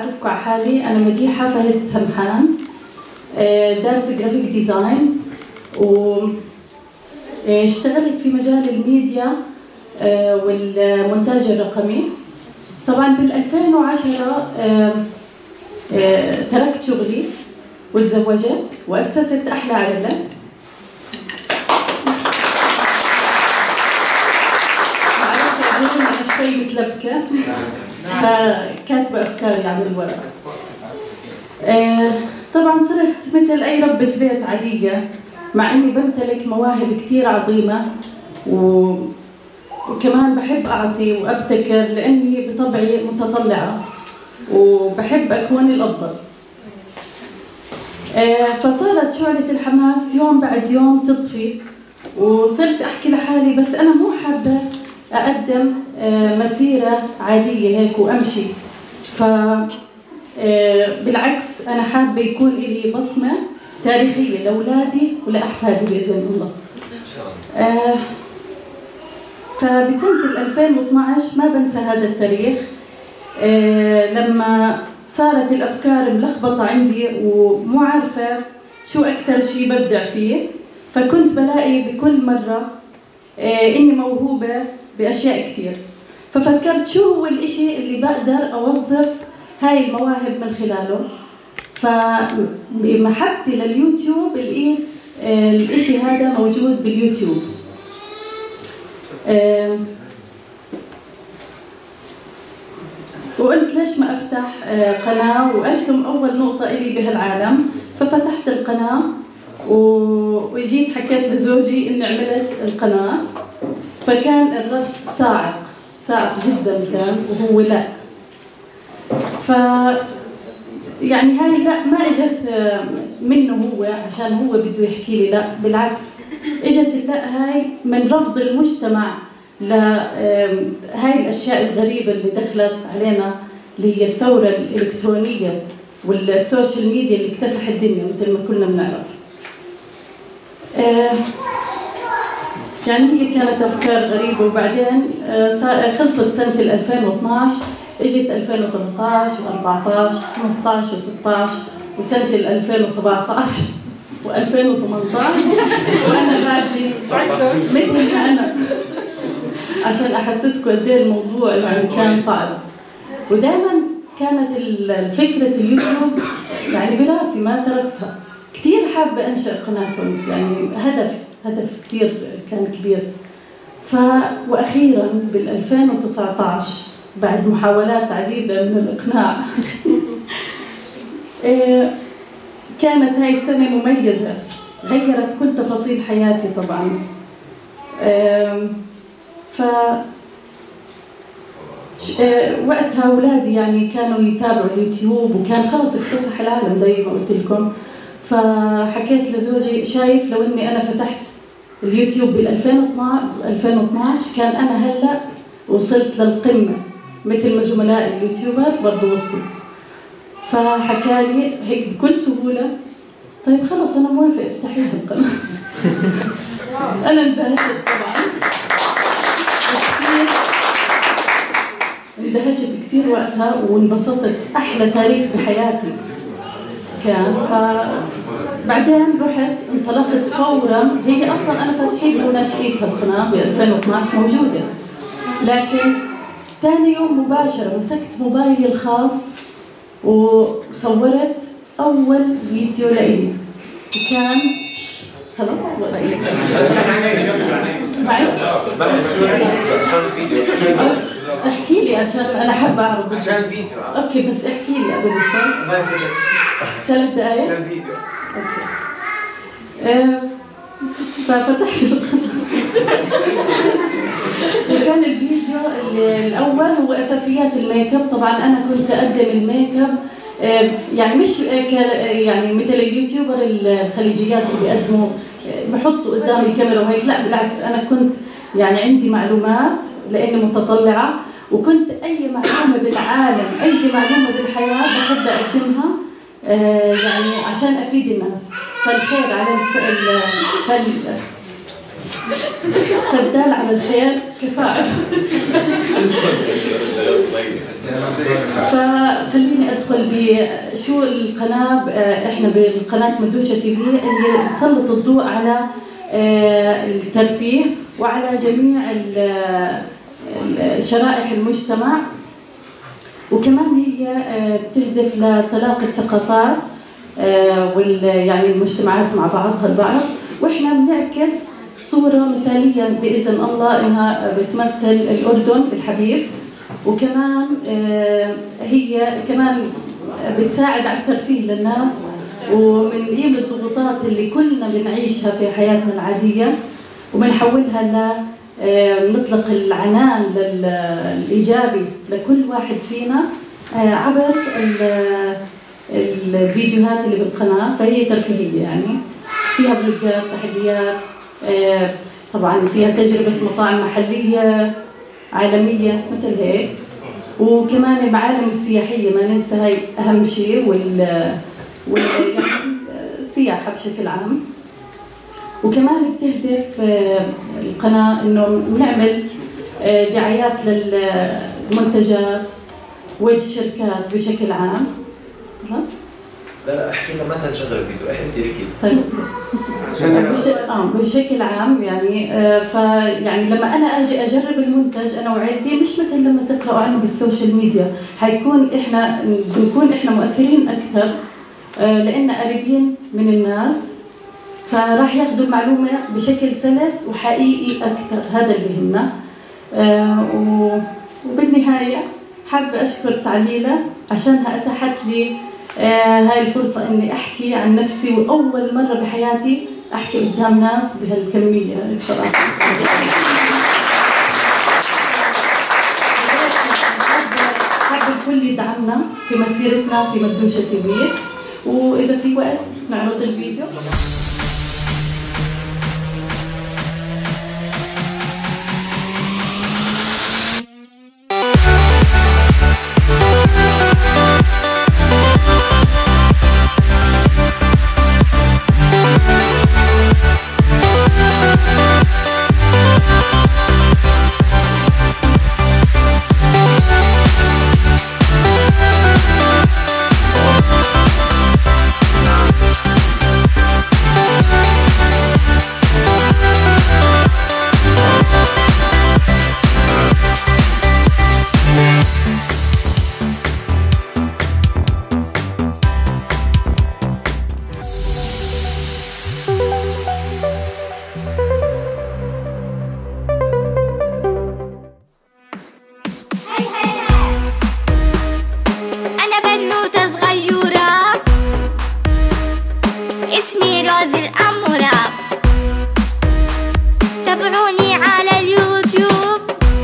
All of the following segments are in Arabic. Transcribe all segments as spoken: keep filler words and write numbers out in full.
أعرفكم على حالي، أنا مديحة فهد سمحان، دارسة جرافيك ديزاين، واشتغلت في مجال الميديا والمونتاج الرقمي. طبعا بال ألفين وعشرة تركت شغلي وتزوجت وأسست أحلى عائلة. معلش أنا شوي متلبكة، فكاتبة أفكاري على الورق. طبعا صرت مثل أي ربة بيت عادية، مع إني بمتلك مواهب كتير عظيمة، و... وكمان بحب أعطي وأبتكر لأني بطبعي متطلعة وبحب أكون الأفضل. فصارت شعلة الحماس يوم بعد يوم تطفي، وصرت أحكي لحالي بس أنا مو حابة أقدم مسيرة عادية هيك وأمشي، ف بالعكس أنا حابة يكون لي بصمة تاريخية لأولادي ولأحفادي بإذن الله. فبسنة ألفين واثنعش ما بنسى هذا التاريخ، لما صارت الأفكار ملخبطة عندي ومو عارفة شو أكثر شيء ببدع فيه، فكنت بلاقي بكل مرة إني موهوبة بأشياء كثير، ففكرت شو هو الإشي اللي بقدر أوظف هاي المواهب من خلاله. فبمحبتي لليوتيوب لقيت الإشي هذا موجود باليوتيوب. وقلت ليش ما أفتح قناة وأرسم أول نقطة إلي بهالعالم، ففتحت القناة وجيت حكيت لزوجي إني عملت القناة، فكان الرد صاعق صعب جدا كان، وهو لا. ف يعني هاي لا ما اجت منه هو عشان هو بده يحكي لي، لا بالعكس اجت اللا هاي من رفض المجتمع لهاي الاشياء الغريبه اللي دخلت علينا، اللي هي الثوره الالكترونيه والسوشيال ميديا اللي اكتسحت الدنيا مثل ما كنا بنعرف. يعني هي كانت افكار غريبه، وبعدين خلصت سنه ألفين واثنعش، اجت ألفين وثلاثطعش وأربعطعش وخمسطعش وستطعش وسنه ألفين وسبعطعش وألفين وثمنطعش، وانا بعدي مثل ما انا عشان احسسكم قد ايه الموضوع يعني كان صعب. ودائما كانت فكره اليوتيوب يعني براسي ما تركتها، كثير حابه انشئ قناه، كنت يعني هدف هدف كثير كان كبير. ف واخيرا بال ألفين وتسعطعش بعد محاولات عديدة من الإقناع كانت هاي السنة مميزة، غيرت كل تفاصيل حياتي طبعا. ف وقتها أولادي يعني كانوا يتابعوا اليوتيوب، وكان خلص اكتسح العالم زي ما قلت لكم. فحكيت لزوجي شايف لو إني أنا فتحت اليوتيوب بال ألفين واثنعش كان أنا هلأ وصلت للقمة مثل ما زملاء اليوتيوبر برضه وصلوا. فحكى لي هيك بكل سهولة طيب خلص أنا موافق افتحيها القناة. أنا اندهشت طبعا كثير، اندهشت كثير وقتها وانبسطت، أحلى تاريخ بحياتي كان. فبعدين رحت انطلقت فورا، هي أصلا أنا فتحيتها وناشئتها القناة ب ألفين واثنعش موجودة، لكن ثاني يوم مباشرة مسكت موبايلي الخاص وصورت أول فيديو لإلي، كان خلاص معي احكي لي عشان أنا حابة أعرض عشان فيديو. أوكي بس احكي لي قبل شوي. ثلاث دقايق؟ كان فيديو. أوكي. آه ففتحت القناة وكان الفيديو الأول هو أساسيات الميك اب. طبعا أنا كنت أقدم الميك اب يعني مش يعني مثل اليوتيوبر الخليجيات اللي بيقدموا بحطوا قدام الكاميرا وهيك، لا بالعكس أنا كنت يعني عندي معلومات لأني متطلعة، وكنت أي معلومة بالعالم أي معلومة بالحياة بحب أقدمها يعني عشان أفيد الناس. فالخير على الفل فالدال على الخير كفاعل. فخليني ادخل بشو القناه. احنا بقناه مدوشه تي في اللي تسلط الضوء على الترفيه وعلى جميع شرائح المجتمع، وكمان هي بتهدف لتلاقي الثقافات وال يعني المجتمعات مع بعضها البعض، واحنا بنعكس صوره مثاليه باذن الله انها بتمثل الاردن الحبيب، وكمان هي كمان بتساعد على الترفيه للناس وبنقيم الضغوطات اللي كلنا بنعيشها في حياتنا العاديه وبنحولها ل نطلق العنان الايجابي لكل واحد فينا عبر الفيديوهات اللي بالقناه. فهي ترفيهيه يعني فيها فلوجات، تحديات، طبعا فيها تجربه مطاعم محليه عالميه مثل هيك، وكمان المعالم السياحيه ما ننسى هاي اهم شيء، وال وال السياحه بشكل عام. وكمان بتهدف القناه انه نعمل دعايات للمنتجات والشركات بشكل عام. خلاص؟ لا لا احكي لنا متى نشغل الفيديو، انت احكي. طيب اه بشكل عام يعني آه فيعني لما انا اجي اجرب المنتج انا وعيلتي مش مثل لما تقراوا عنه بالسوشيال ميديا، حيكون احنا بنكون احنا مؤثرين اكثر آه لان قريبين من الناس، فراح ياخذوا المعلومه بشكل سلس وحقيقي اكثر. هذا اللي بهمنا. آه وبالنهايه حابه اشكر تعليله عشانها اتاحت لي آه هاي الفرصة إني أحكي عن نفسي، وأول مرة بحياتي أحكي قدام ناس بهالكمية بصراحة. حابة الكل يدعمنا في مسيرتنا في مدوشة تي في، وإذا في وقت نعرض الفيديو. تابعوني على اليوتيوب،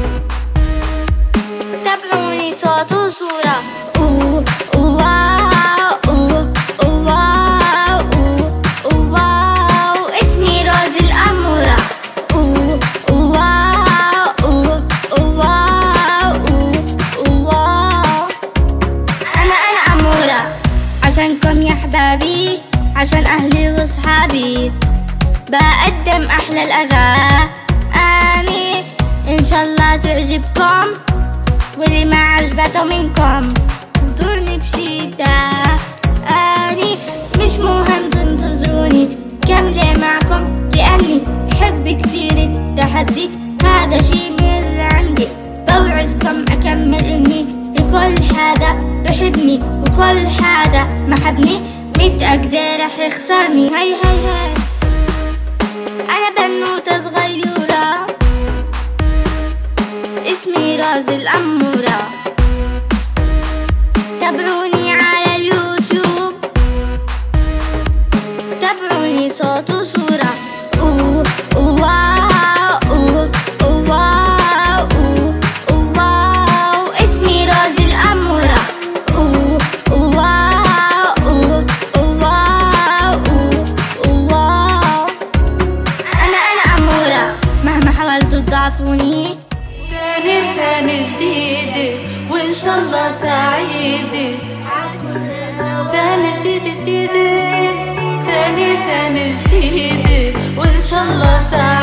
تابعوني صوت وصورة. أوه واو أوه واو أوه واو، اسمي روز الأمورة. أوه واو أوه واو أوه واو، أنا أنا أمورة عشانكم يا أحبابي، عشان أهلي وصحابي بقدم أحلى الأغاني، إن شاء الله تعجبكم، واللي ما عجبته منكم انطرني بشدة. أني مش مهم تنتظروني، كاملة معكم لأني بحب كتير التحدي، هذا شي من اللي عندي. بوعدكم أكمل إني لكل حدا بحبني وكل حدا ما حبني متأكدة رح يخسرني. هاي هاي هاي، أنا بنوتة صغيرة اسمي روز الأمورة، تابعوني على اليوتيوب، تابعوني صوت وصورة. أوه واو أوه واو أوه واو، اسمي روز الأمورة. أوه واو أوه واو أوه واو، أنا أنا أمورة مهما حاولتوا تضعفوني. ثاني سنة جديدة وإن شاء الله سعيدة، سنة جديدة جديدة، ثاني سنة جديدة وإن شاء الله سعيدة.